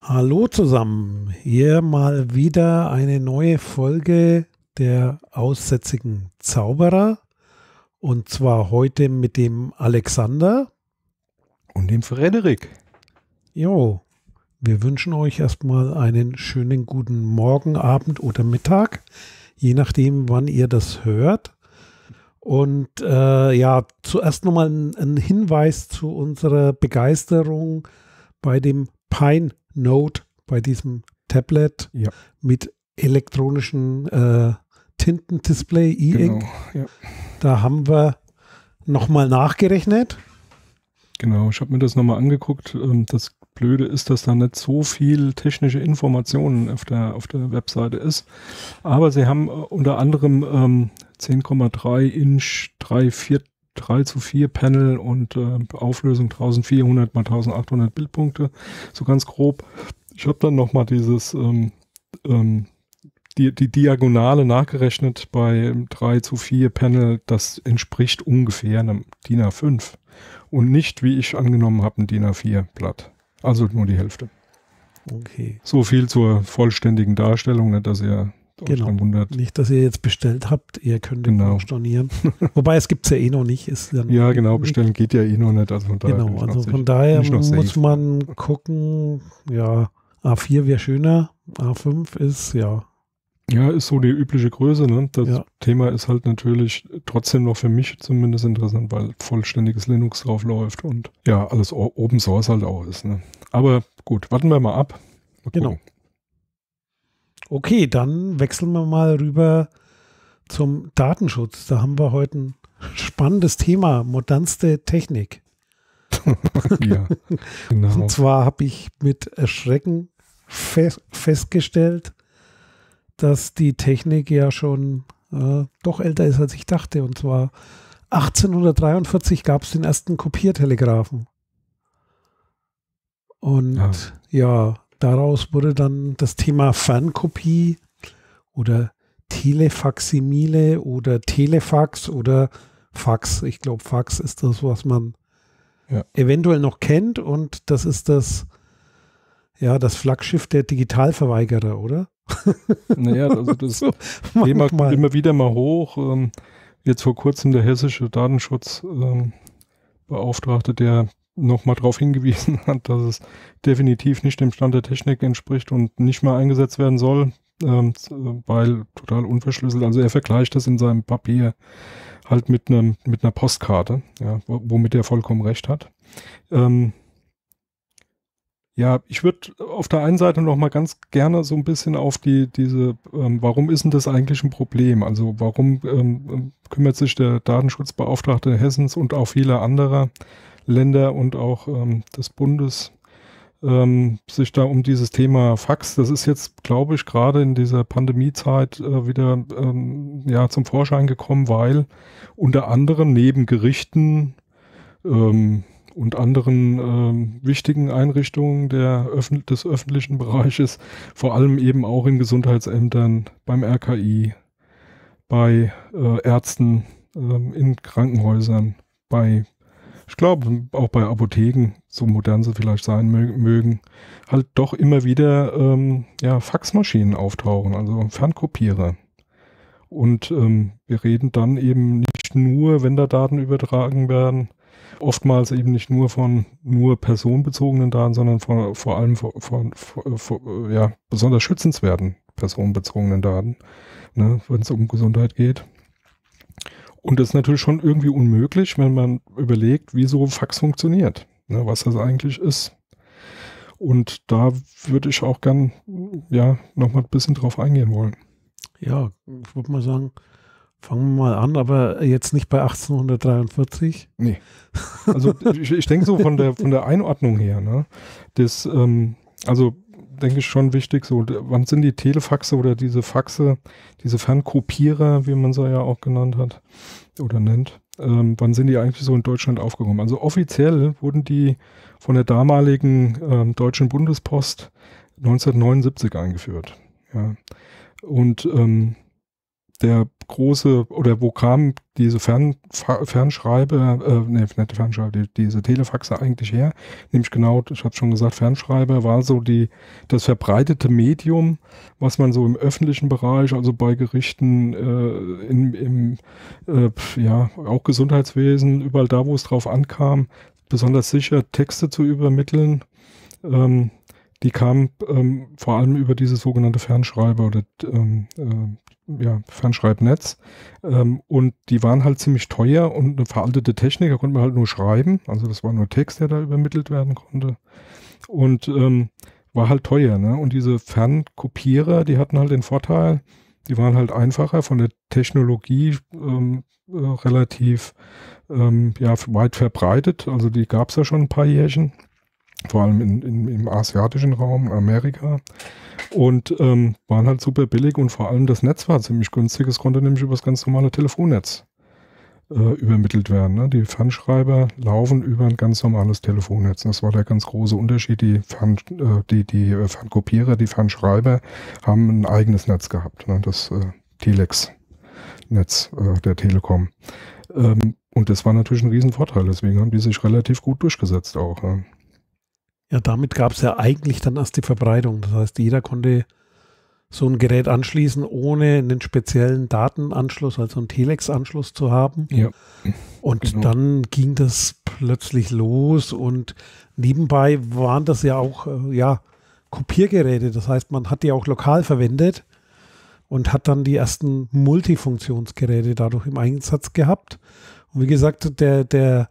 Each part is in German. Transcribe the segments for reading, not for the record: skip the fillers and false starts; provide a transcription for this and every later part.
Hallo zusammen, hier mal wieder eine neue Folge der aussätzigen Zauberer und zwar heute mit dem Alexander. Und dem Frederik. Jo, wir wünschen euch erstmal einen schönen guten Morgen, Abend oder Mittag, je nachdem, wann ihr das hört. Und zuerst nochmal ein Hinweis zu unserer Begeisterung bei dem Pine Note, bei diesem Tablet mit elektronischen Tintendisplay E-Ink. Genau, ja. Da haben wir nochmal nachgerechnet. Genau, ich habe mir das nochmal angeguckt. Das Blöde ist, dass da nicht so viel technische Informationen auf der Webseite ist. Aber sie haben unter anderem 10,3 Inch 3:4 Panel und Auflösung 1400 x 1800 Bildpunkte, so ganz grob. Ich habe dann nochmal die Diagonale nachgerechnet bei 3:4 Panel, das entspricht ungefähr einem DIN A5 und nicht, wie ich angenommen habe, ein DIN A4 Blatt. Also nur die Hälfte. Okay. So viel zur vollständigen Darstellung, nicht, dass ihr euch dann wundert. Nicht, dass ihr jetzt bestellt habt, ihr könnt Genau. stornieren. Wobei, es gibt es ja eh noch nicht. Ist ja Ja, genau, bestellen geht ja eh noch nicht. Also von daher genau, also von daher muss man gucken, ja, A4 wäre schöner, A5 ist, ja. Ja, ist so die übliche Größe, ne? Das Thema ist halt natürlich trotzdem noch für mich zumindest interessant, weil vollständiges Linux drauf läuft und ja, alles Open Source halt auch ist, ne? Aber gut, warten wir mal ab. Genau. Okay, dann wechseln wir mal rüber zum Datenschutz. Da haben wir heute ein spannendes Thema, modernste Technik. Ja, genau. Und zwar habe ich mit Erschrecken festgestellt, dass die Technik ja schon doch älter ist, als ich dachte. Und zwar 1843 gab es den ersten Kopiertelegraphen. Und daraus wurde dann das Thema Fernkopie oder Telefaximile oder Telefax oder Fax. Ich glaube, Fax ist das, was man eventuell noch kennt, und das ist das Flaggschiff der Digitalverweigerer, oder? Naja, also das Thema kommt immer wieder mal hoch. Jetzt vor kurzem der hessische Datenschutzbeauftragte, der nochmal darauf hingewiesen hat, dass es definitiv nicht dem Stand der Technik entspricht und nicht mehr eingesetzt werden soll, weil total unverschlüsselt. Also er vergleicht das in seinem Papier halt mit einer Postkarte, ja, womit er vollkommen recht hat. Ja, ich würde auf der einen Seite noch mal ganz gerne so ein bisschen auf warum ist denn das eigentlich ein Problem? Also warum kümmert sich der Datenschutzbeauftragte Hessens und auch viele anderer Länder und auch des Bundes sich da um dieses Thema Fax? Das ist jetzt, glaube ich, gerade in dieser Pandemiezeit wieder zum Vorschein gekommen, weil unter anderem neben Gerichten und anderen wichtigen Einrichtungen des öffentlichen Bereiches, vor allem eben auch in Gesundheitsämtern, beim RKI, bei Ärzten, in Krankenhäusern, ich glaube auch bei Apotheken, so modern sie vielleicht sein mögen, halt doch immer wieder Faxmaschinen auftauchen, also Fernkopierer. Und wir reden dann eben nicht nur, wenn da Daten übertragen werden, oftmals eben nicht nur von personenbezogenen Daten, sondern vor allem von besonders schützenswerten personenbezogenen Daten, ne, wenn es um Gesundheit geht. Und das ist natürlich schon irgendwie unmöglich, wenn man überlegt, wie so Fax funktioniert, ne, was das eigentlich ist. Und da würde ich auch gern noch mal ein bisschen drauf eingehen wollen. Ja, ich würde mal sagen, fangen wir mal an, aber jetzt nicht bei 1843. Nee. Also ich denke so von der Einordnung her, ne, denke ich schon wichtig, so, wann sind die Telefaxe oder diese Faxe, diese Fernkopierer, wie man sie ja auch genannt hat oder nennt, wann sind die eigentlich so in Deutschland aufgekommen? Also offiziell wurden die von der damaligen Deutschen Bundespost 1979 eingeführt. Ja. Und der große, oder wo kam diese Fernschreiber, nicht Fernschreiber, diese Telefaxe eigentlich her? Nämlich genau, ich habe schon gesagt, Fernschreiber war so das verbreitete Medium, was man so im öffentlichen Bereich, also bei Gerichten, auch Gesundheitswesen, überall da, wo es drauf ankam, besonders sicher Texte zu übermitteln. Die kamen vor allem über diese sogenannte Fernschreiber oder Fernschreibnetz. Und die waren halt ziemlich teuer und eine veraltete Technik, da konnte man halt nur schreiben. Also das war nur Text, der da übermittelt werden konnte. Und war halt teuer, ne? Und diese Fernkopierer, die hatten halt den Vorteil, die waren halt einfacher, von der Technologie relativ weit verbreitet. Also die gab es ja schon ein paar Jährchen. Vor allem im asiatischen Raum, Amerika. Und waren halt super billig und vor allem das Netz war ziemlich günstig. Es konnte nämlich über das ganz normale Telefonnetz übermittelt werden. Ne? Die Fernschreiber laufen über ein ganz normales Telefonnetz. Das war der ganz große Unterschied. Die Fernkopierer, die Fernschreiber haben ein eigenes Netz gehabt. Ne? Das Telex-Netz der Telekom. Und das war natürlich ein Riesenvorteil. Deswegen haben die sich relativ gut durchgesetzt auch. Ja. Ja, damit gab es ja eigentlich dann erst die Verbreitung. Das heißt, jeder konnte so ein Gerät anschließen, ohne einen speziellen Datenanschluss, also einen Telex-Anschluss zu haben. Ja. Und genau. Dann ging das plötzlich los und nebenbei waren das ja auch Kopiergeräte. Das heißt, man hat die auch lokal verwendet und hat dann die ersten Multifunktionsgeräte dadurch im Einsatz gehabt. Und wie gesagt, der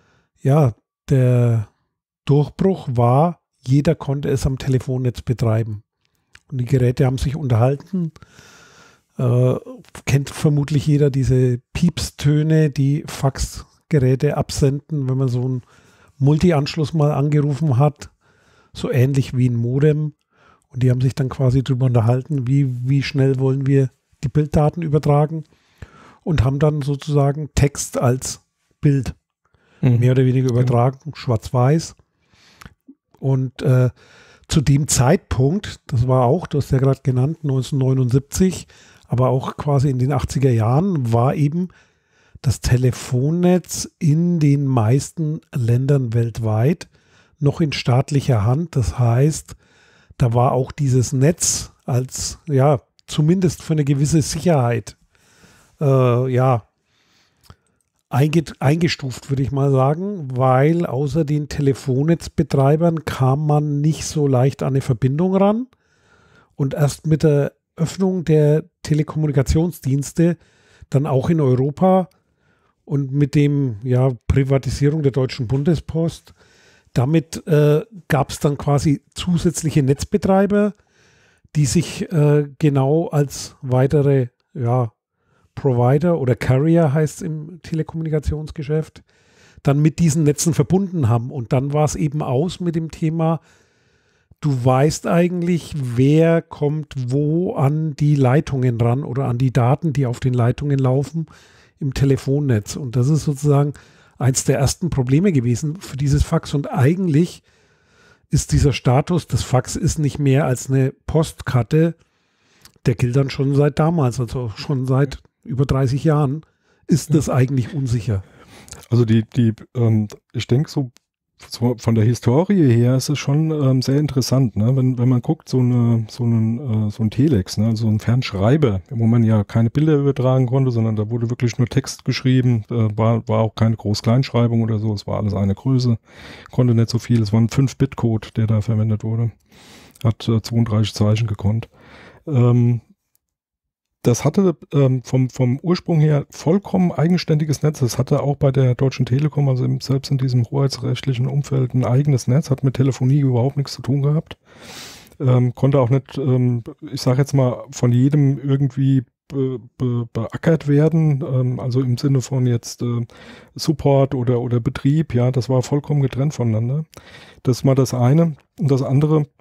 Durchbruch war, jeder konnte es am Telefonnetz betreiben. Und die Geräte haben sich unterhalten. Kennt vermutlich jeder diese Piepstöne, die Faxgeräte absenden, wenn man so einen Multi-Anschluss mal angerufen hat. So ähnlich wie ein Modem. Und die haben sich dann quasi darüber unterhalten, wie schnell wollen wir die Bilddaten übertragen. Und haben dann sozusagen Text als Bild mehr oder weniger übertragen, schwarz-weiß. Und zu dem Zeitpunkt, das war auch, du hast ja gerade genannt, 1979, aber auch quasi in den 80er Jahren, war eben das Telefonnetz in den meisten Ländern weltweit noch in staatlicher Hand. Das heißt, da war auch dieses Netz als, zumindest für eine gewisse Sicherheit, eingestuft, würde ich mal sagen, weil außer den Telefonnetzbetreibern kam man nicht so leicht an eine Verbindung ran. Und erst mit der Öffnung der Telekommunikationsdienste, dann auch in Europa und mit dem Privatisierung der Deutschen Bundespost, damit gab es dann quasi zusätzliche Netzbetreiber, die sich genau als weitere Provider oder Carrier heißt es im Telekommunikationsgeschäft, dann mit diesen Netzen verbunden haben. Und dann war es eben aus mit dem Thema, du weißt eigentlich, wer kommt wo an die Leitungen ran oder an die Daten, die auf den Leitungen laufen im Telefonnetz. Und das ist sozusagen eins der ersten Probleme gewesen für dieses Fax. Und eigentlich ist dieser Status, das Fax ist nicht mehr als eine Postkarte, der gilt dann schon seit damals, also schon seit über 30 Jahren, ist das eigentlich unsicher. Also ich denke so von der Historie her ist es schon sehr interessant, ne? Wenn man guckt, so ein Telex, ne? Also ein Fernschreiber, wo man ja keine Bilder übertragen konnte, sondern da wurde wirklich nur Text geschrieben, war auch keine Groß-Kleinschreibung oder so, es war alles eine Größe, konnte nicht so viel, es war ein 5-Bit-Code, der da verwendet wurde, hat 32 Zeichen gekonnt. Das hatte vom Ursprung her vollkommen eigenständiges Netz. Das hatte auch bei der Deutschen Telekom, also selbst in diesem hoheitsrechtlichen Umfeld, ein eigenes Netz, hat mit Telefonie überhaupt nichts zu tun gehabt. Konnte auch nicht, ich sage jetzt mal, von jedem irgendwie beackert werden, also im Sinne von jetzt Support oder Betrieb, ja, das war vollkommen getrennt voneinander. Das war das eine. Und das andere,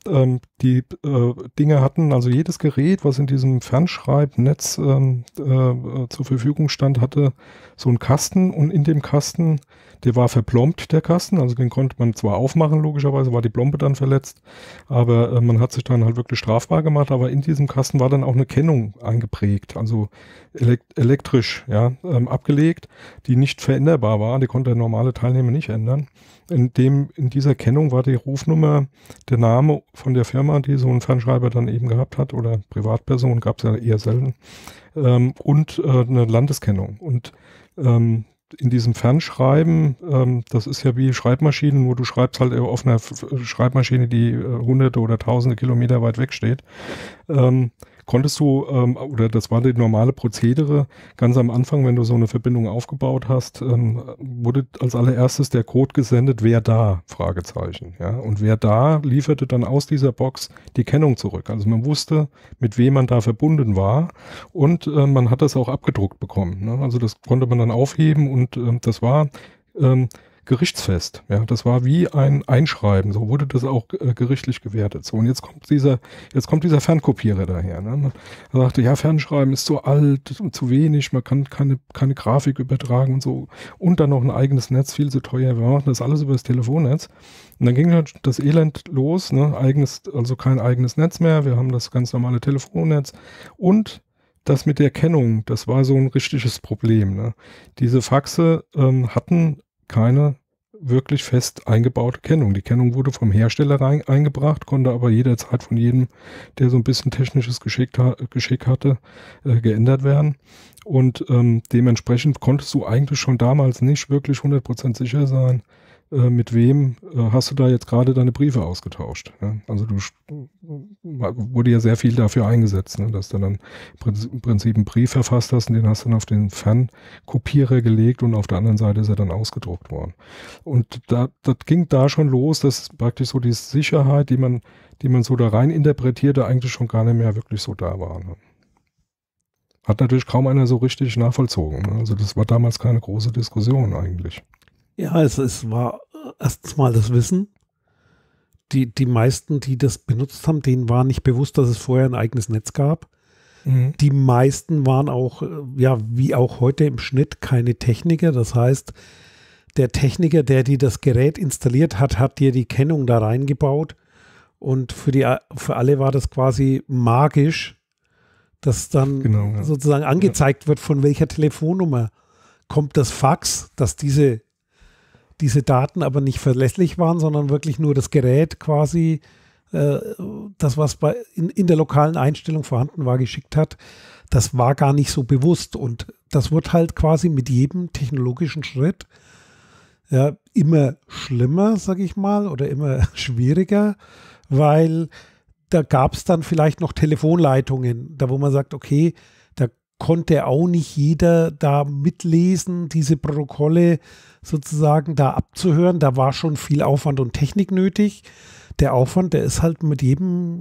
die Dinge hatten, also jedes Gerät, was in diesem Fernschreibnetz zur Verfügung stand, hatte so einen Kasten, und in dem Kasten, der war verplombt, der Kasten, also den konnte man zwar aufmachen, logischerweise war die Plombe dann verletzt, aber man hat sich dann halt wirklich strafbar gemacht, aber in diesem Kasten war dann auch eine Kennung eingeprägt, also elektrisch, ja, abgelegt, die nicht veränderbar war, die konnte der normale Teilnehmer nicht ändern. In dieser Kennung war die Rufnummer, der Name von der Firma, die so einen Fernschreiber dann eben gehabt hat, oder Privatperson, gab es ja eher selten, und eine Landeskennung. Und in diesem Fernschreiben, das ist ja wie Schreibmaschinen, nur du schreibst halt auf einer Schreibmaschine, die hunderte oder tausende Kilometer weit weg steht, konntest du, oder das war die normale Prozedere, ganz am Anfang, wenn du so eine Verbindung aufgebaut hast, wurde als allererstes der Code gesendet, wer da, Fragezeichen, ja, und wer da lieferte dann aus dieser Box die Kennung zurück. Also man wusste, mit wem man da verbunden war, und man hat das auch abgedruckt bekommen, ne? Also das konnte man dann aufheben, und das war gerichtsfest. Ja, das war wie ein Einschreiben. So wurde das auch gerichtlich gewertet. So, und jetzt kommt dieser Fernkopierer daher. Ne? Man sagte, ja, Fernschreiben ist zu alt und zu wenig, man kann keine Grafik übertragen und so. Und dann noch ein eigenes Netz, viel zu teuer. Wir machen das alles über das Telefonnetz. Und dann ging halt das Elend los, ne? Also kein eigenes Netz mehr. Wir haben das ganz normale Telefonnetz. Und das mit der Kennung, das war so ein richtiges Problem. Ne? Diese Faxe hatten keine wirklich fest eingebaute Kennung. Die Kennung wurde vom Hersteller eingebracht, konnte aber jederzeit von jedem, der so ein bisschen technisches Geschick hatte, geändert werden. Und dementsprechend konntest du eigentlich schon damals nicht wirklich 100% sicher sein, mit wem hast du da jetzt gerade deine Briefe ausgetauscht. Ja? Also wurde ja sehr viel dafür eingesetzt, ne? Dass du dann im Prinzip einen Brief verfasst hast, und den hast du dann auf den Fernkopierer gelegt, und auf der anderen Seite ist er dann ausgedruckt worden. Und das ging da schon los, dass praktisch so die Sicherheit, die man so da rein interpretierte, eigentlich schon gar nicht mehr wirklich so da war. Ne? Hat natürlich kaum einer so richtig nachvollzogen. Ne? Also das war damals keine große Diskussion eigentlich. Ja, es war erstens mal das Wissen. Die meisten, die das benutzt haben, denen war nicht bewusst, dass es vorher ein eigenes Netz gab. Mhm. Die meisten waren auch, ja, wie auch heute im Schnitt, keine Techniker. Das heißt, der Techniker, der dir das Gerät installiert hat, hat dir die Kennung da reingebaut. Und für alle war das quasi magisch, dass dann sozusagen angezeigt wird, von welcher Telefonnummer kommt das Fax, dass diese Daten aber nicht verlässlich waren, sondern wirklich nur das Gerät quasi, das, was in der lokalen Einstellung vorhanden war, geschickt hat. Das war gar nicht so bewusst, und das wird halt quasi mit jedem technologischen Schritt immer schlimmer, sage ich mal, oder immer schwieriger, weil da gab es dann vielleicht noch Telefonleitungen, da wo man sagt, okay, da konnte auch nicht jeder da mitlesen, diese Protokolle sozusagen da abzuhören. Da war schon viel Aufwand und Technik nötig. Der Aufwand, der ist halt mit jedem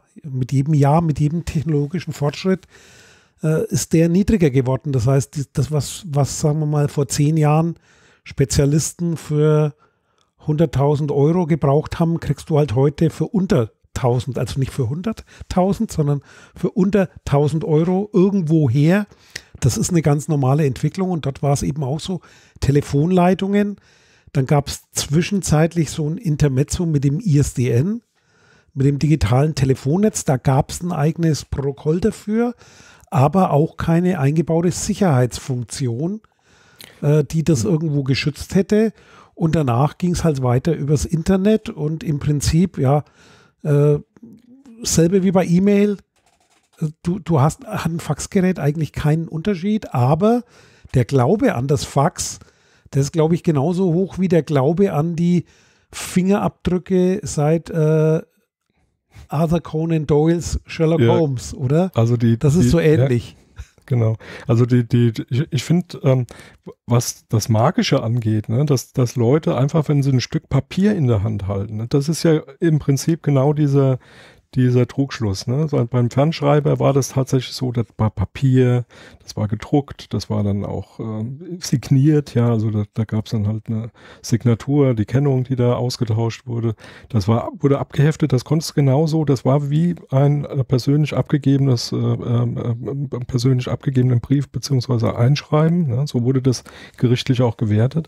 technologischen Fortschritt ist der niedriger geworden. Das heißt, das, was sagen wir mal vor 10 Jahren Spezialisten für 100.000 Euro gebraucht haben, kriegst du halt heute für unter 1.000, also nicht für 100.000, sondern für unter 1.000 Euro irgendwo her. Das ist eine ganz normale Entwicklung, und dort war es eben auch so, Telefonleitungen. Dann gab es zwischenzeitlich so ein Intermezzo mit dem ISDN, mit dem digitalen Telefonnetz. Da gab es ein eigenes Protokoll dafür, aber auch keine eingebaute Sicherheitsfunktion, die das irgendwo geschützt hätte. Und danach ging es halt weiter übers Internet, und im Prinzip, selbe wie bei E-Mail, hat ein Faxgerät eigentlich keinen Unterschied, aber der Glaube an das Fax, das ist, glaube ich, genauso hoch wie der Glaube an die Fingerabdrücke seit Arthur Conan Doyles Sherlock Holmes, oder? Also das ist so ähnlich. Ja, genau. Also ich finde, was das Magische angeht, ne, dass Leute einfach, wenn sie ein Stück Papier in der Hand halten, ne, das ist ja im Prinzip genau diese dieser Trugschluss. Ne? So, beim Fernschreiber war das tatsächlich so, das war Papier, das war gedruckt, das war dann auch signiert, ja, also da gab es dann halt eine Signatur, die Kennung, die da ausgetauscht wurde. Das wurde abgeheftet, das konntest du genauso, das war wie ein persönlich abgegebenen Brief beziehungsweise Einschreiben. Ne? So wurde das gerichtlich auch gewertet.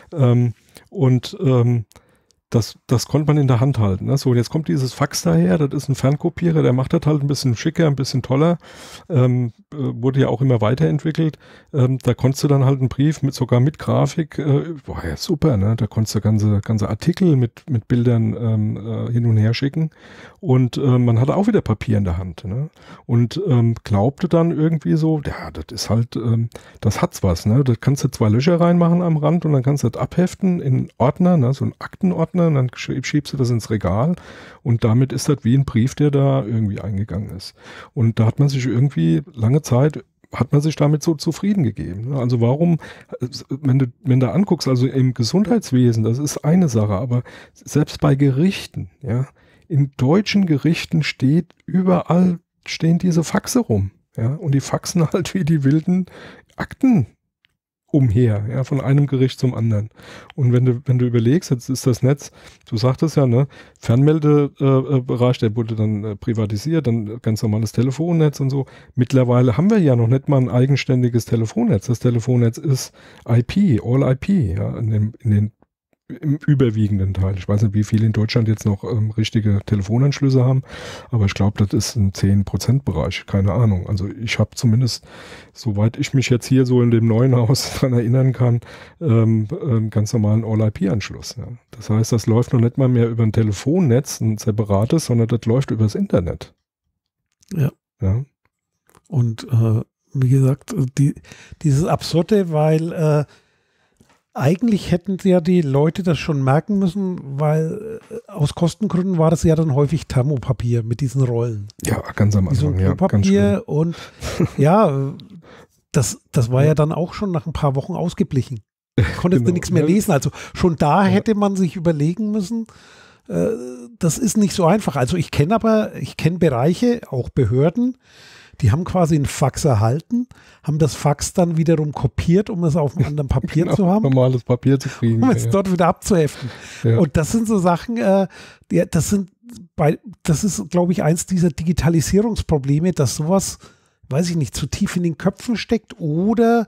Das konnte man in der Hand halten. Ne? So, und jetzt kommt dieses Fax daher, das ist ein Fernkopierer, der macht das halt ein bisschen schicker, ein bisschen toller, wurde ja auch immer weiterentwickelt. Da konntest du dann halt einen Brief sogar mit Grafik, war ja super, ne? Da konntest du ganze Artikel mit Bildern hin und her schicken und man hatte auch wieder Papier in der Hand. Ne? Und glaubte dann irgendwie so, ja, das ist halt, das hat's was, ne? Da kannst du 2 Löcher reinmachen am Rand und dann kannst du das abheften in Ordner, ne? So ein Aktenordner. Und dann schiebst du das ins Regal und damit ist das wie ein Brief, der da irgendwie eingegangen ist. Und da hat man sich irgendwie lange Zeit, hat man sich damit so zufrieden gegeben. Also warum, wenn du anguckst, also im Gesundheitswesen, das ist eine Sache, aber selbst bei Gerichten, ja, in deutschen Gerichten überall stehen diese Faxe rum, ja, und die faxen halt wie die wilden Akten umher, ja, von einem Gericht zum anderen. Und wenn du überlegst, jetzt ist das Netz, du sagtest ja, ne, Fernmeldebereich, der wurde dann privatisiert, dann ganz normales Telefonnetz und so. Mittlerweile haben wir ja noch nicht mal ein eigenständiges Telefonnetz. Das Telefonnetz ist IP, All IP, ja, im überwiegenden Teil. Ich weiß nicht, wie viele in Deutschland jetzt noch richtige Telefonanschlüsse haben, aber ich glaube, das ist ein 10%-Bereich, keine Ahnung. Also ich habe zumindest, soweit ich mich jetzt hier so in dem neuen Haus dran erinnern kann, einen ganz normalen All-IP-Anschluss. Ja. Das heißt, das läuft noch nicht mal mehr über ein Telefonnetz, ein separates, sondern das läuft übers Internet. Ja. Ja. Und wie gesagt, dieses Absurde, weil eigentlich hätten ja die Leute das schon merken müssen, weil aus Kostengründen war das ja dann häufig Thermopapier mit diesen Rollen. Ja, ganz am Anfang, ja, ganz schön. Und ja, das war ja dann auch schon nach ein paar Wochen ausgeblichen. Konntest du nichts mehr lesen. Also schon da hätte man sich überlegen müssen, das ist nicht so einfach. Also ich kenne Bereiche, auch Behörden, die haben quasi einen Fax erhalten, haben das Fax dann wiederum kopiert, um es auf einem anderen Papier zu haben. Normales Papier zu kriegen. Um es dort wieder abzuheften. Ja. Und das sind so Sachen, das ist, glaube ich, eins dieser Digitalisierungsprobleme, dass sowas, weiß ich nicht, zu tief in den Köpfen steckt oder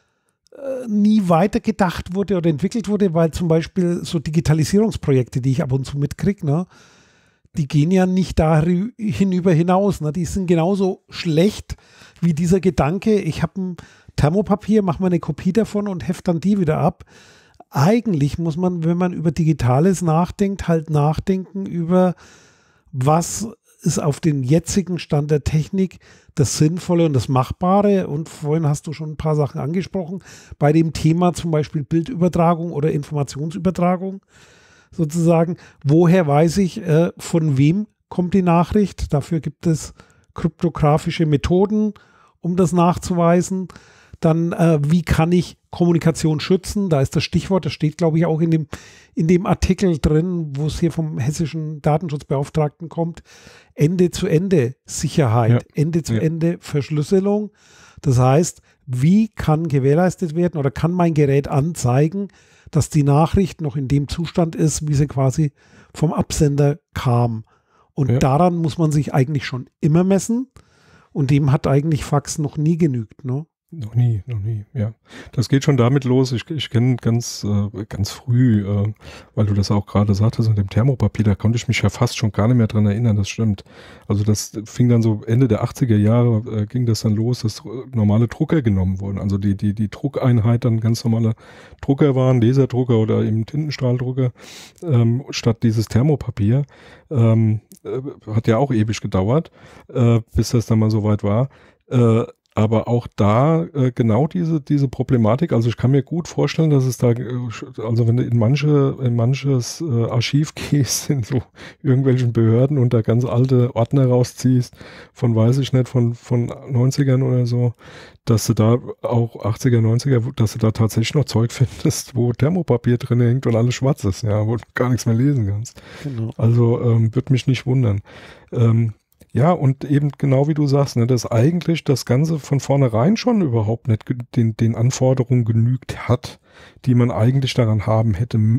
nie weitergedacht wurde oder entwickelt wurde, weil zum Beispiel so Digitalisierungsprojekte, die ich ab und zu mitkriege, ne, die gehen ja nicht darüber hinaus. Ne? Die sind genauso schlecht wie dieser Gedanke, ich habe ein Thermopapier, mache mal eine Kopie davon und hefte dann die wieder ab. Eigentlich muss man, wenn man über Digitales nachdenkt, halt nachdenken über, was ist auf den jetzigen Stand der Technik das Sinnvolle und das Machbare. Und vorhin hast du schon ein paar Sachen angesprochen, bei dem Thema zum Beispiel Bildübertragung oder Informationsübertragung. Sozusagen, woher weiß ich, von wem kommt die Nachricht? Dafür gibt es kryptografische Methoden, um das nachzuweisen. Dann, wie kann ich Kommunikation schützen? Da ist das Stichwort, das steht, glaube ich, auch in dem Artikel drin, wo es hier vom hessischen Datenschutzbeauftragten kommt. Ende-zu-Ende-Sicherheit, ja. Ende-zu-Ende-Verschlüsselung. Das heißt, wie kann gewährleistet werden oder kann mein Gerät anzeigen, dass die Nachricht noch in dem Zustand ist, wie sie quasi vom Absender kam. Und daran muss man sich eigentlich schon immer messen. Und dem hat eigentlich Fax noch nie genügt, ne? Noch nie, ja. Das geht schon damit los. Ich kenne ganz früh, weil du das auch gerade sagtest, mit dem Thermopapier, da konnte ich mich ja fast schon gar nicht mehr dran erinnern, das stimmt. Also das fing dann so Ende der 80er Jahre, ging das dann los, dass normale Drucker genommen wurden. Also die Druckeinheit dann ganz normale Drucker waren, Laserdrucker oder eben Tintenstrahldrucker, statt dieses Thermopapier. Hat ja auch ewig gedauert, bis das dann mal soweit war. Aber auch da genau diese Problematik, also ich kann mir gut vorstellen, dass es da, also wenn du in manches Archiv gehst, in so irgendwelchen Behörden und da ganz alte Ordner rausziehst, von weiß ich nicht, von 90ern oder so, dass du da auch 80er, 90er, dass du da tatsächlich noch Zeug findest, wo Thermopapier drin hängt und alles schwarz ist, ja, wo du gar nichts mehr lesen kannst. Genau. Also würde mich nicht wundern. Ja, und eben genau wie du sagst, ne, dass eigentlich das Ganze von vornherein schon überhaupt nicht den Anforderungen genügt hat, die man eigentlich daran haben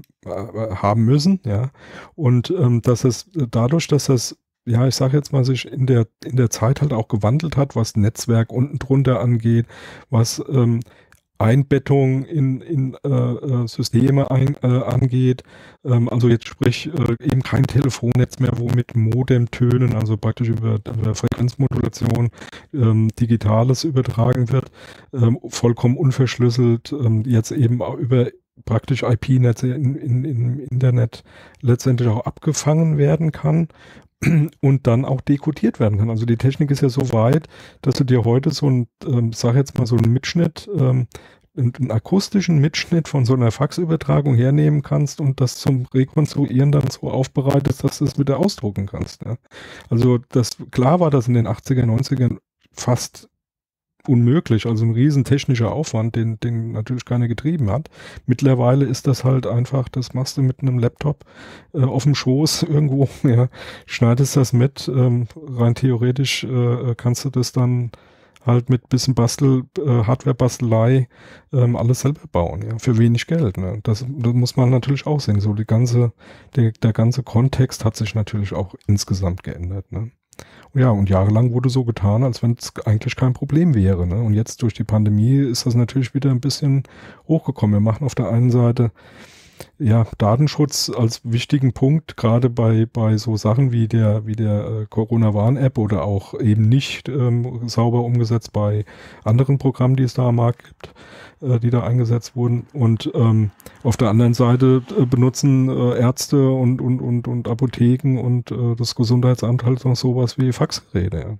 müssen, ja. Und dass es dadurch, dass das, ja, ich sage jetzt mal, sich in der Zeit halt auch gewandelt hat, was Netzwerk unten drunter angeht, was Einbettung in Systeme angeht. Also jetzt sprich eben kein Telefonnetz mehr, wo mit Modemtönen, also praktisch über Frequenzmodulation Digitales übertragen wird, vollkommen unverschlüsselt, jetzt eben auch über praktisch IP-Netze im Internet letztendlich auch abgefangen werden kann und dann auch dekodiert werden kann. Also die Technik ist ja so weit, dass du dir heute so ein, sag jetzt mal so einen Mitschnitt, einen akustischen Mitschnitt von so einer Faxübertragung hernehmen kannst und das zum Rekonstruieren dann so aufbereitest, dass du es wieder ausdrucken kannst. Ja. Also klar war das in den 80er, 90ern fast unmöglich, also ein riesen technischer Aufwand, den natürlich keiner getrieben hat. Mittlerweile ist das halt einfach, das machst du mit einem Laptop auf dem Schoß irgendwo, ja, schneidest das mit, rein theoretisch kannst du das dann halt mit bisschen Hardware-Bastelei alles selber bauen, ja, für wenig Geld. Ne? Das muss man natürlich auch sehen. So der ganze Kontext hat sich natürlich auch insgesamt geändert. Ne? Ja, und jahrelang wurde so getan, als wenn es eigentlich kein Problem wäre. Ne? Und jetzt durch die Pandemie ist das natürlich wieder ein bisschen hochgekommen. Wir machen auf der einen Seite ja Datenschutz als wichtigen Punkt, gerade bei so Sachen wie der Corona-Warn-App oder auch eben nicht sauber umgesetzt bei anderen Programmen, die es da am Markt gibt, die da eingesetzt wurden. Und auf der anderen Seite benutzen Ärzte und Apotheken und das Gesundheitsamt halt noch sowas wie Faxgeräte. Ja.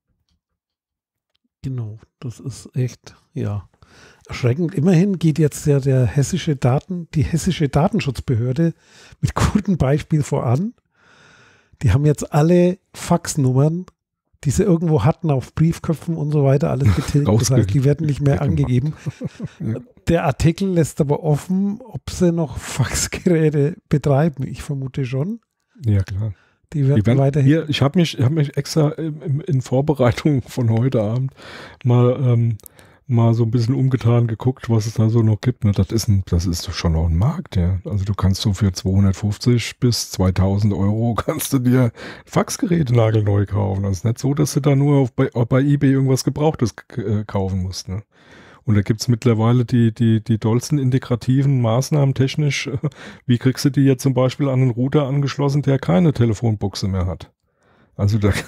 Genau, das ist echt, ja, erschreckend. Immerhin geht jetzt die hessische Datenschutzbehörde mit gutem Beispiel voran. Die haben jetzt alle Faxnummern, die sie irgendwo hatten, auf Briefköpfen und so weiter, alles getilgt. Das heißt, die werden nicht mehr angegeben. Ja. Der Artikel lässt aber offen, ob sie noch Faxgeräte betreiben. Ich vermute schon. Ja, klar. Die werden weiterhin. Hier, ich hab mich extra in Vorbereitung von heute Abend mal so ein bisschen umgetan geguckt, was es da so noch gibt. Ne? Das ist schon noch ein Markt, ja. Also du kannst so für 250 bis 2000 Euro kannst du dir Faxgeräte nagelneu kaufen. Das ist nicht so, dass du da nur bei eBay irgendwas Gebrauchtes kaufen musst. Ne? Und da gibt es mittlerweile die dollsten integrativen Maßnahmen technisch. Wie kriegst du die jetzt zum Beispiel an einen Router angeschlossen, der keine Telefonbuchse mehr hat? Also das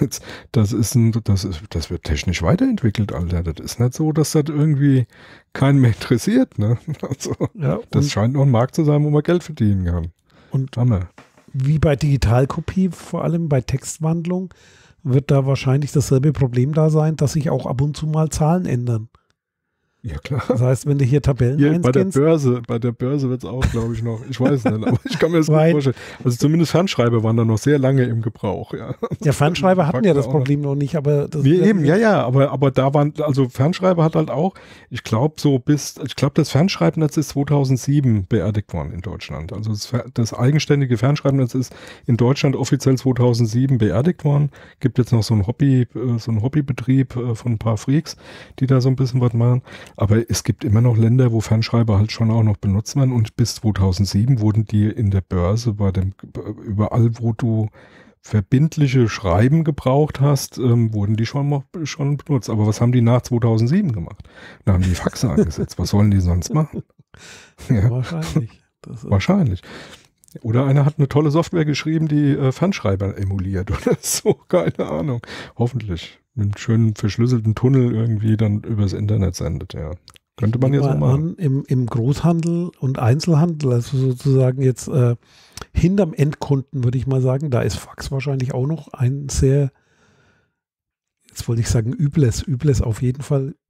wird technisch weiterentwickelt, Alter. Das ist nicht so, dass das irgendwie keinen mehr interessiert, ne? Also ja, das scheint noch ein Markt zu sein, wo man Geld verdienen kann. Und wie bei Digitalkopie, vor allem bei Textwandlung, wird da wahrscheinlich dasselbe Problem da sein, dass sich auch ab und zu mal Zahlen ändern. Ja, klar. Das heißt, wenn du hier Tabellen einscannst. Bei der Börse wird es auch, glaube ich, noch. Ich weiß nicht, aber ich kann mir das gut vorstellen. Also zumindest Fernschreiber waren da noch sehr lange im Gebrauch. Ja, Fernschreiber hatten ja das Problem noch nicht, aber das aber da waren, also Fernschreiber hat halt auch, ich glaube das Fernschreibnetz ist 2007 beerdigt worden in Deutschland. Also das eigenständige Fernschreibnetz ist in Deutschland offiziell 2007 beerdigt worden. Gibt jetzt noch so einen Hobbybetrieb von ein paar Freaks, die da so ein bisschen was machen. Aber es gibt immer noch Länder, wo Fernschreiber halt schon auch noch benutzt werden und bis 2007 wurden die in der Börse überall, wo du verbindliche Schreiben gebraucht hast, wurden die schon benutzt. Aber was haben die nach 2007 gemacht? Da haben die Faxe angesetzt. Was sollen die sonst machen? Ja. Wahrscheinlich. Oder einer hat eine tolle Software geschrieben, die Fernschreiber emuliert oder so, keine Ahnung. Hoffentlich. Mit einem schönen verschlüsselten Tunnel irgendwie dann übers Internet sendet, ja. Könnte man ja so machen. Im Großhandel und Einzelhandel, also sozusagen jetzt hinterm Endkunden, würde ich mal sagen, da ist Fax wahrscheinlich auch noch ein sehr, jetzt wollte ich sagen übles auf jeden Fall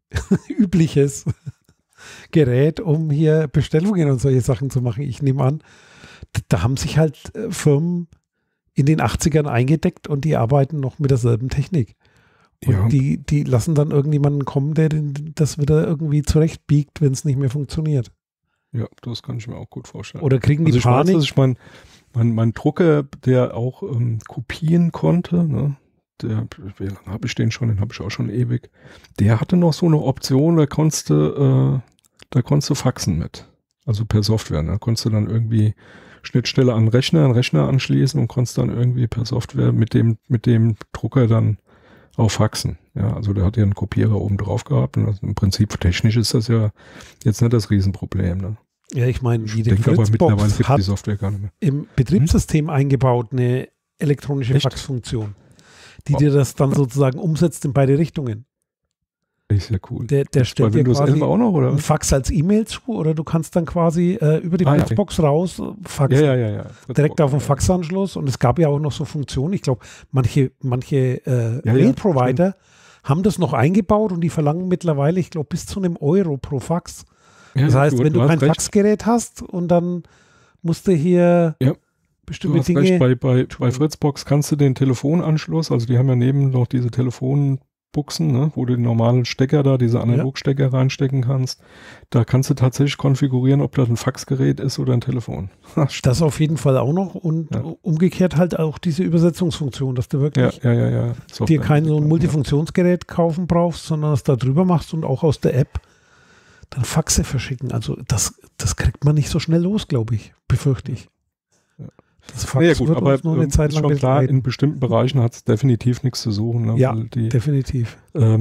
übliches Gerät, um hier Bestellungen und solche Sachen zu machen. Ich nehme an, da haben sich halt Firmen in den 80ern eingedeckt und die arbeiten noch mit derselben Technik. Und Ja. die lassen dann irgendjemanden kommen, der das wieder irgendwie zurechtbiegt, wenn es nicht mehr funktioniert. Ja, das kann ich mir auch gut vorstellen. Oder kriegen die Also ich weiß, Panik. dass ich mein Drucker, der auch kopieren konnte, ne? Wie lange habe ich den schon? Den habe ich auch schon ewig. Der hatte noch so eine Option, da konntest du faxen mit. Also per Software. Da konntest du dann irgendwie Schnittstelle an einen Rechner anschließen und konntest dann irgendwie per Software mit dem Drucker dann auch faxen. Ja, also der hat ja einen Kopierer oben drauf gehabt. Und also im Prinzip technisch ist das ja jetzt nicht das Riesenproblem. Ne? Ja, ich meine, Ich jede denke aber mittlerweile Fritzbox gibt die hat Software gar nicht mehr. im Betriebssystem eingebaut eine elektronische Echt? Faxfunktion, die dir das dann sozusagen umsetzt in beide Richtungen. Ist ja cool. Der Bei stellt dir Windows quasi 11 auch noch, oder? ein Fax als E-Mail zu oder du kannst dann quasi über die Ah, ja. Fritzbox raus faxen. Ja. Direkt auf den Faxanschluss und es gab ja auch noch so Funktionen. Ich glaube, manche Mail-Provider haben das noch eingebaut und die verlangen mittlerweile, ich glaube, bis zu einem Euro pro Fax. Das heißt, wenn du kein Faxgerät hast und dann musst du hier Ja. bestimmte Du hast Dinge. recht, bei Fritzbox kannst du den Telefonanschluss, also die haben ja neben noch diese Telefonbuchsen, ne, wo du den normalen Stecker da, diese Analogstecker reinstecken kannst. Da kannst du tatsächlich konfigurieren, ob das ein Faxgerät ist oder ein Telefon. Das auf jeden Fall auch noch und umgekehrt halt auch diese Übersetzungsfunktion, dass du wirklich Ja. dir kein so ein Multifunktionsgerät kaufen brauchst, sondern das da drüber machst und auch aus der App dann Faxe verschicken. Also das kriegt man nicht so schnell los, glaube ich, befürchte ich. Das Fax gut, wird aber uns nur eine Zeit ist lang schon klar, begleiten. in bestimmten Bereichen hat es definitiv nichts zu suchen. Ne, Ja, weil die, definitiv.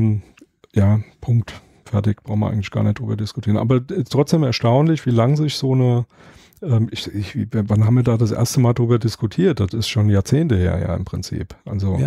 Punkt. Fertig, brauchen wir eigentlich gar nicht drüber diskutieren. Aber trotzdem erstaunlich, wie lang sich so eine, wann haben wir da das erste Mal drüber diskutiert? Das ist schon Jahrzehnte her, ja, im Prinzip. Also,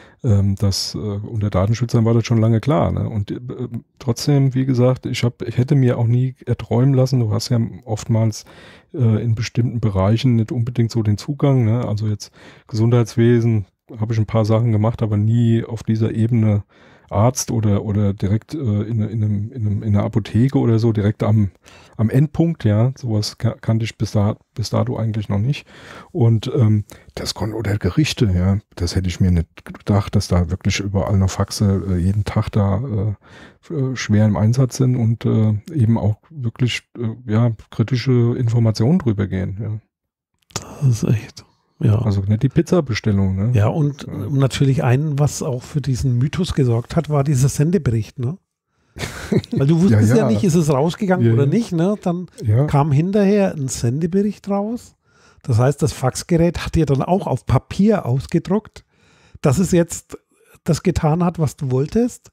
unter Datenschützern war das schon lange klar. Ne? Und trotzdem, wie gesagt, ich hätte mir auch nie erträumen lassen, du hast ja oftmals in bestimmten Bereichen nicht unbedingt so den Zugang. Ne? Also jetzt Gesundheitswesen habe ich ein paar Sachen gemacht, aber nie auf dieser Ebene Arzt oder direkt in einer Apotheke oder so, direkt am Endpunkt, ja, sowas kannte ich bis dato eigentlich noch nicht. Und oder Gerichte, ja, das hätte ich mir nicht gedacht, dass da wirklich überall noch Faxe jeden Tag da schwer im Einsatz sind und eben auch wirklich kritische Informationen drüber gehen. Ja. Das ist echt. Ja. Also nicht die Pizza-Bestellung. Ne? Ja, und natürlich was auch für diesen Mythos gesorgt hat, war dieser Sendebericht, ne? Weil du wusstest ja nicht, ist es rausgegangen oder nicht, ne? Dann kam hinterher ein Sendebericht raus. Das heißt, das Faxgerät hat dir dann auch auf Papier ausgedruckt, dass es jetzt das getan hat, was du wolltest.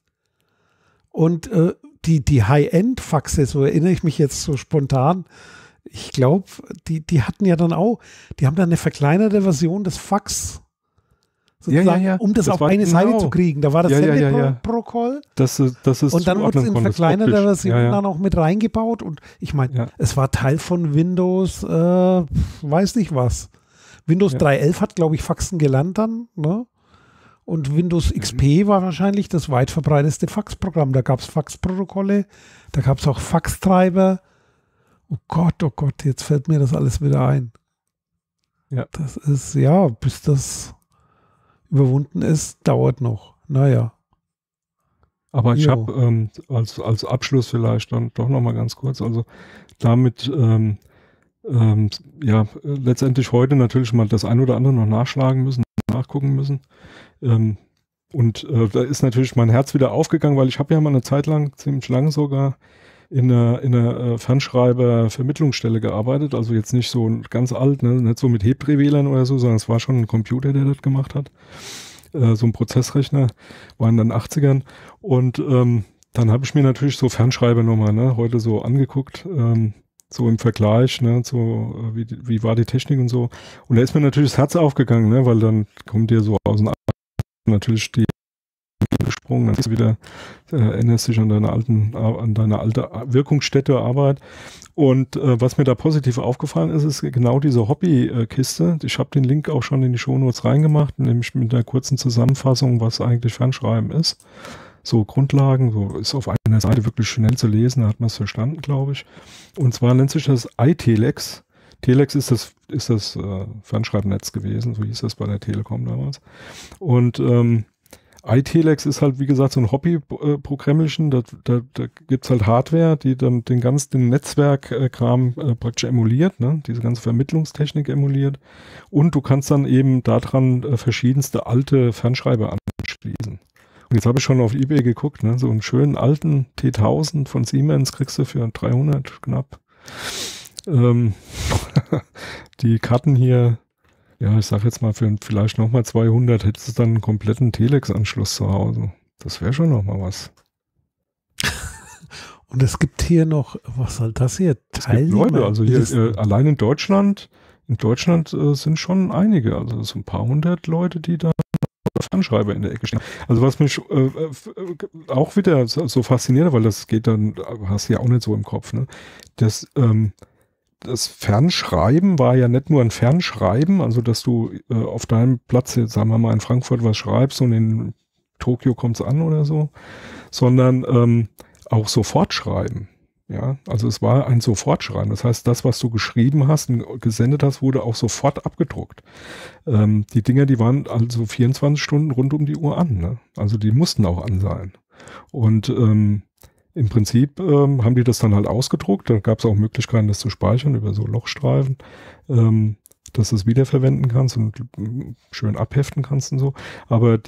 Und die High-End-Faxe, so erinnere ich mich jetzt so spontan, ich glaube, die hatten ja dann auch, die haben dann eine verkleinerte Version des Fax, sozusagen, um das auf eine Seite zu kriegen. Da war das Sendeprotokoll. Das ist und dann wurde es in verkleinerter Version dann auch mit reingebaut. Und ich meine, es war Teil von Windows, weiß nicht was. Windows 3.11 hat, glaube ich, Faxen gelernt dann, ne? Und Windows XP war wahrscheinlich das weit verbreiteste Faxprogramm. Da gab es Faxprotokolle, da gab es auch Faxtreiber. Oh Gott, jetzt fällt mir das alles wieder ein. Ja. Das ist, bis das überwunden ist, dauert noch. Naja. Aber ich habe als Abschluss vielleicht dann doch nochmal ganz kurz, also damit letztendlich heute natürlich mal das ein oder andere noch nachgucken müssen. Da ist natürlich mein Herz wieder aufgegangen, weil ich habe ja mal eine Zeit lang, ziemlich lange sogar, in einer Fernschreiber-Vermittlungsstelle gearbeitet, also jetzt nicht so ganz alt, ne? Nicht so mit Hebdrehwählern oder so, sondern es war schon ein Computer, der das gemacht hat. So ein Prozessrechner, war in den 80ern. Und dann habe ich mir natürlich so Fernschreiber nochmal heute so angeguckt, so im Vergleich, ne? So wie war die Technik und so. Und da ist mir natürlich das Herz aufgegangen, ne? Weil dann kommt dir so aus den natürlich die gesprungen, dann ist du wieder erinnerst dich an deine alte Wirkungsstätte Arbeit. Und was mir da positiv aufgefallen ist genau diese Hobbykiste. Ich habe den Link auch schon in die Shownotes reingemacht, nämlich mit einer kurzen Zusammenfassung, was eigentlich Fernschreiben ist. so Grundlagen, so ist auf einer Seite wirklich schnell zu lesen, da hat man es verstanden, glaube ich. Und zwar nennt sich das iTelex. Telex ist das Fernschreibnetz gewesen, so hieß das bei der Telekom damals. Und iTelex ist halt, wie gesagt, so ein Hobby-Programmchen. Da gibt es halt Hardware, die dann den Netzwerkkram praktisch emuliert, ne? Diese ganze Vermittlungstechnik emuliert. Und du kannst dann eben daran verschiedenste alte Fernschreiber anschließen. Und jetzt habe ich schon auf eBay geguckt, ne? So einen schönen alten T1000 von Siemens kriegst du für 300 knapp. Die Karten hier, ja, ich sag jetzt mal, für vielleicht nochmal 200 hättest du dann einen kompletten Telex-Anschluss zu Hause. Das wäre schon nochmal was. Und es gibt hier noch, was soll das hier? Teilnehmer. Leute, also hier allein in Deutschland sind schon einige, also so ein paar hundert Leute, die da Fernschreiber in der Ecke stehen. Also was mich auch wieder so fasziniert, weil das geht dann, hast du ja auch nicht so im Kopf, ne? Das Fernschreiben war ja nicht nur ein Fernschreiben, also dass du auf deinem Platz, jetzt sagen wir mal in Frankfurt was schreibst und in Tokio kommt es an oder so, sondern auch Sofortschreiben. Ja, also es war ein Sofortschreiben. Das heißt, das, was du geschrieben hast und gesendet hast, wurde auch sofort abgedruckt. Die Dinger, die waren also 24 Stunden rund um die Uhr an. Ne? Also die mussten auch an sein. Und im Prinzip haben die das dann halt ausgedruckt. Da gab es auch Möglichkeiten, das zu speichern über so Lochstreifen, dass du es wiederverwenden kannst und schön abheften kannst und so. Aber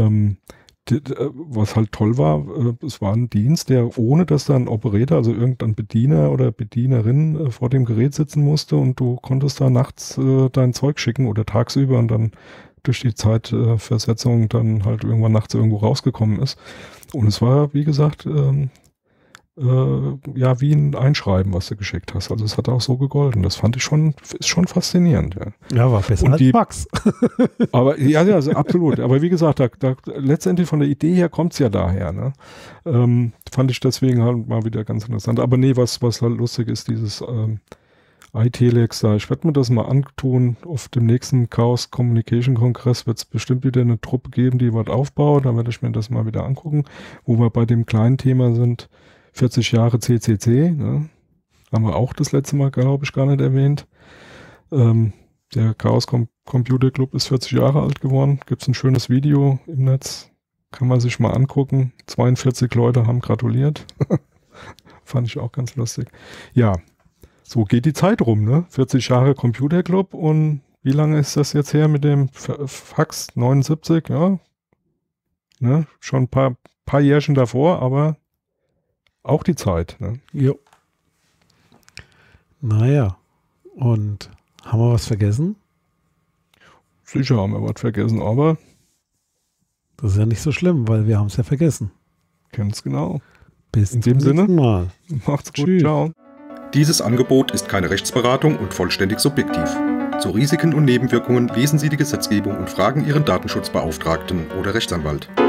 was halt toll war, es war ein Dienst, der ohne dass da ein Operator, also irgendein Bediener oder Bedienerin vor dem Gerät sitzen musste und du konntest da nachts dein Zeug schicken oder tagsüber und dann durch die Zeitversetzung dann halt irgendwann nachts irgendwo rausgekommen ist. Und es war, wie gesagt, ja, wie ein Einschreiben, was du geschickt hast. Also es hat auch so gegolten. Das fand ich ist schon faszinierend. Ja, war besser als Fax. Aber ja, also absolut. Aber wie gesagt, letztendlich von der Idee her kommt es ja daher. Ne? Fand ich deswegen halt mal wieder ganz interessant. Aber nee, was halt lustig ist, dieses iTelex da. Ich werde mir das mal antun. Auf dem nächsten Chaos Communication Kongress wird es bestimmt wieder eine Truppe geben, die was aufbaut. Da werde ich mir das mal wieder angucken, wo wir bei dem kleinen Thema sind. 40 Jahre CCC, ne? Haben wir auch das letzte Mal, glaube ich, gar nicht erwähnt. Der Chaos Computer Club ist 40 Jahre alt geworden. Gibt es ein schönes Video im Netz. Kann man sich mal angucken. 42 Leute haben gratuliert. Fand ich auch ganz lustig. Ja, so geht die Zeit rum, ne? 40 Jahre Computer Club und wie lange ist das jetzt her mit dem Fax? 79, ja? Ne? Schon ein paar Jährchen davor, aber auch die Zeit, ne? Jo. Naja, und haben wir was vergessen? Sicher haben wir was vergessen, aber das ist ja nicht so schlimm, weil wir haben es ja vergessen. Ganz genau. Bis in dem Sinne. Mal. Macht's gut. Tschüss. Ciao. Dieses Angebot ist keine Rechtsberatung und vollständig subjektiv. Zu Risiken und Nebenwirkungen lesen Sie die Gesetzgebung und fragen Ihren Datenschutzbeauftragten oder Rechtsanwalt.